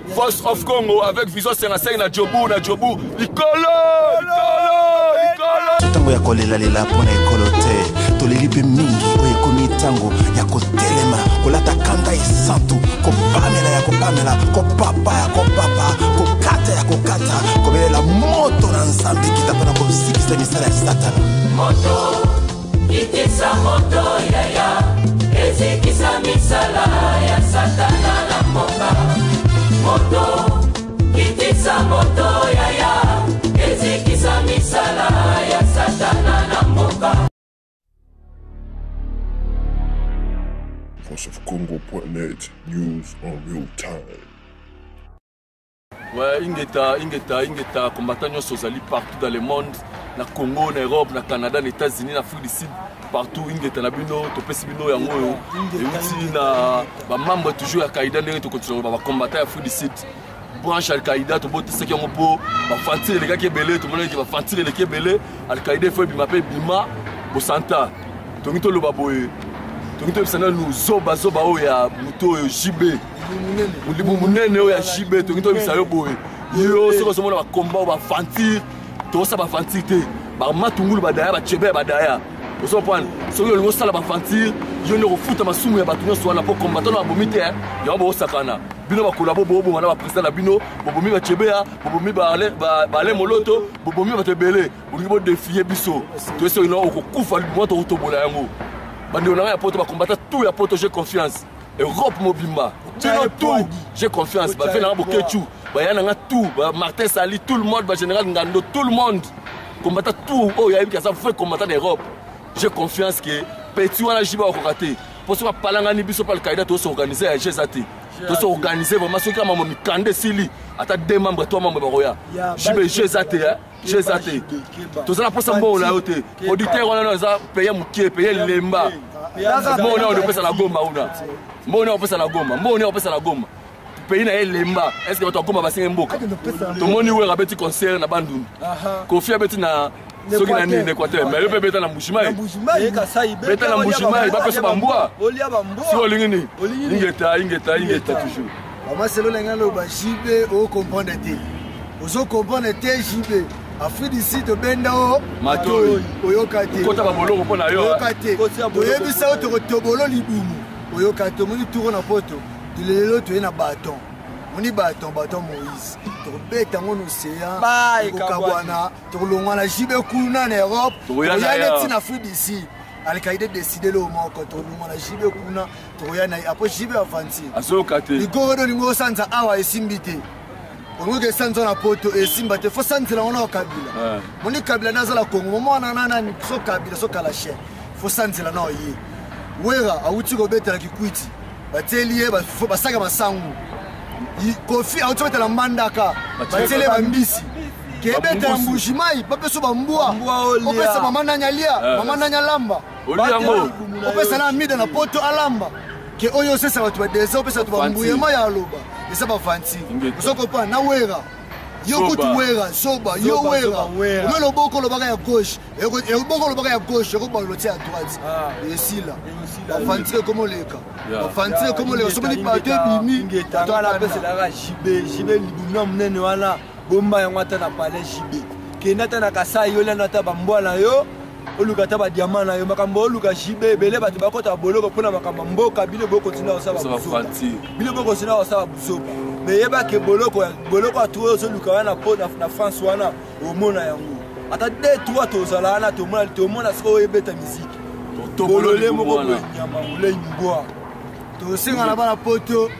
Force of Congo avec Vision 55 na Djobu, Likolo. Tango ya kolela lela pona ekolo te. Tolelipe mingi oye komi tango ya kotelema. Kolata kanga esantu. Kopamela ya kopamela. Kopapa ya kopapa. Kokata ya kokata. Kobelela moto na nzambe kitapana kosikisa misala ya satana. Moto, itisa moto yaya. Ezikisa misala ya satana na moka. Moto, itisa moto yaya. Ezikisa misala ya satana na moka. ForceOfCongo.net, news on real time. Ouais, ingeta combattant nyonso ozali partout dans le monde, na Congo, na Europe, na Canada, na États-Unis, na Afrique du Sud, partout ingeta na bino, topesi bino yango yo. Et na ba membre toujours ya Kaïda ndenge to continue ba combattant ya Afrique du Sud. Branche Al-Qaïda, tout le monde sait qu'il y a un peu de fantir les gars qui est belé, tout le monde qui va fantir les gars qui est belé. Al-Qaïda, il faut que je Bima, Bosanta. Tout le monde le baboye. Tout le monde nous zoba ya muto JB. Mounene ya JB, tout le monde le boye. Yo, c'est comme ça va combat, va fantir. Tout ça va fantir. Ba matungulu badaya, ba chebe badaya. Vous comprenez? Si vous avez un fantir, vous avez un foot à soumettre à tout le monde pour combattre la bomite. Il y a un sakana. Bino va collaborer, on va président la bino, bobomi va chebea, bobomi va aller moloto, bobomi va te belé. Vous devez défier biso. Tu sais, on a kufa le mois de autobola yango. Bandi on a un pote va combattre tout, ya pote j'ai confiance. Europe mobimba. Tout, j'ai confiance. Ba fait na bokechu. Ba yana nga tout, Martin Sali, tout le monde, ba général Ngando, tout le monde. Combattre tout. Oh, il y a une qui ça fait combattre l'Europe. J'ai confiance que petit wana jiba okokate. Pour ça palanga ni biso pal Kaïda to s'organiser à GZT. To s'organiser vraiment ceux qui m'a mikande sili ata deux membres trois membres baroya. Jibe GZT. To ça pour ça bon là yote. Auditeur on a ça payer mukie, payer lemba. Bon on a pesa la goma una. Bon on a pesa la goma. Bon on a pesa la goma. Pays na lemba. Est-ce que votre goma va singa mboka? To moni we rabeti concert na bandundu. Konfia beti na soki na nini Équateur mais le beta na Mbushimai beta na Mbushimai ba pesa bambwa si olingi ni ingeta toujours ama selo lenga lo ba jibe o comprendre te ozo comprendre te jibe Afrique du Sud benda o matoi oyoka te kota ba boloko pona yo oyoka te oyebisa o to tobolo libumu oyoka te moni tour na poto dilelo to na bâton moni bâton Moïse beta ngono océan kokabwana tolongwana jibe kuna na Europe toyana tina Afrique d'ici Al-Qaïda décidé le moment quand tolongwana jibe kuna toyana après jibe avanti azokate igoro ningo sanza awa esimbite ongoke sanza na poto esimbate fo sanza na ona kabila moni kabila nazala Congo mona nana ni so kabila so kala che fo sanza na oyi wera awuti ko beta la kikwiti bateliye ba saka masangu Kofi a automaté la mandaka, batele bambisi. Kebete la Mbushimai, papeso bambua. Opesa mama nanyalia, mama nanyalamba. Oliango. Opesa na mida na poto alamba. Ke oyo sesa watu badeza, opesa tu bambuye maya aloba. Esa ba fanti. Soko pa na wera. Yo kutu wera, soba, yo wera. Omelo boko lo baga ya gauche. E boko lo baga ya gauche, ko ba lo tia à droite. Et ici là. Fanti comme leka. Fanti comme leka. Somo ni pate bimi. Toi la pese la jibe libuna mnene wana bomba ya ngata na pale jibe. Kenata na kasai yo na ta bambwala yo. Oluka ta ba diamant na yo makambo oluka jibe bele batu bakota boloko pona makambo mboka bile boko tina osaba busopa. Bile boko tina osaba busopa. Mais yeba ke boloko a trouvé zo luka wana po na France wana omona yango. Ata de trois tozala wana tomona siko ebeta musique. Bolole moko nyama ule ngwa. To singa na bana poto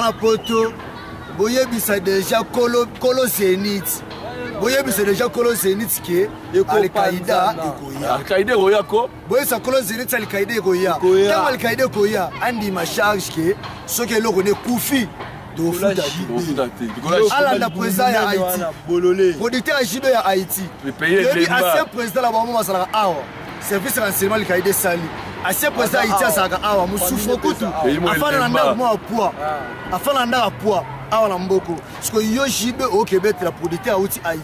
boyebisa déjà kolo Zénith. Boyebisa déjà kolo Zénith ke Al-Qaïda ekoya. Al-Qaïda ekoya ko? Boyebisa kolo Zénith Al-Qaïda ekoya. Quand Al-Qaïda ekoya, andi ma charge ke ce que l'on est koufi do futati. Alanda président ya Haïti. Producteur JB ya Haïti. Le pays est le ancien président la bama masala awa. Service renseignement Al-Qaïda sali. Ancien président Haïti asaka awa musufu kutu. Afana nda mo poids. Afana nda poids awa na mboko. Parce que yo JB au Québec la producteur Haïti.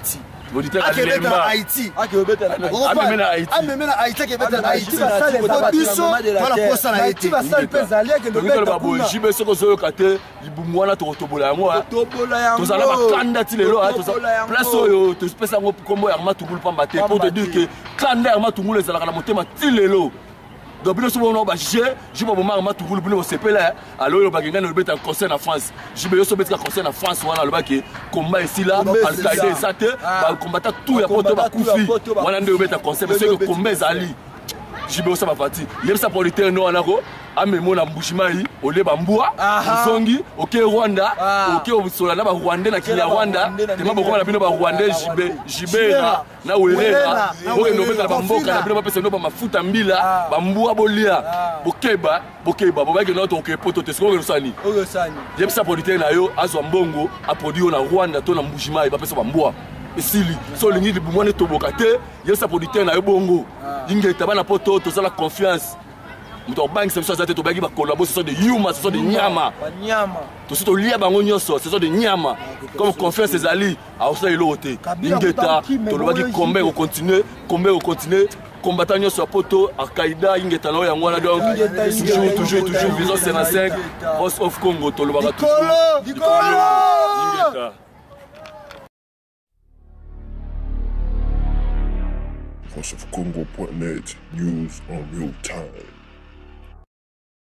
auditeur akebetela haïti amemena haïti akebetela haïti biso toala posa na ye te jibe soko ozoyoka te libumu wana tokotobola yango tozala bakanda ti lelo place oyo topesa yango kombo ya Armatungulu pamba te pour te dire que kanda ya Armatungulu ezalaka na motema ti lelo donc bino sobo ono baje jibe bomaka Armatungulu bino bosepela alo oyo bakengani olobeta concert na France jibe yo sobetika concert na France wana alobaki komba esila Al-Qaïda eza te bakombata tout ya poto bakufi wana nde obeta concert soki komba ezali jibe osala parti yebisa producteur no wana ko amemo na mbushimai oleba mbua uzongi oke Rwanda oke obusola na ba Rwanda na kilia Rwanda tema bokoma na bino ba Rwanda jibera na werera oke nobeta ba mboka na bino ba pesa no ba mafuta mbila ba mbua bolia bokeba bobaki no to oke poto te siko sani yebisa producteur na yo azwa mbongo a produire na Rwanda to na mbushimai ba pesa ba mbua esili so lingi libumone toboka te yebisa producteur na yo bongo ingeta bana poto tozala confiance muto bank c'est ça to bagi ba collabo ce sont des yuma ce sont des nyama to sito lia bango nyoso ce sont des nyama comme confiance ezali a osa elote ingeta to lobaki combat au continuer combattant nyoso poto Al-Qaïda ingeta no yango wana donc toujours vision 55 Force of Congo to lobaka dikolo ingeta ForceOfCongo.net, news on real time.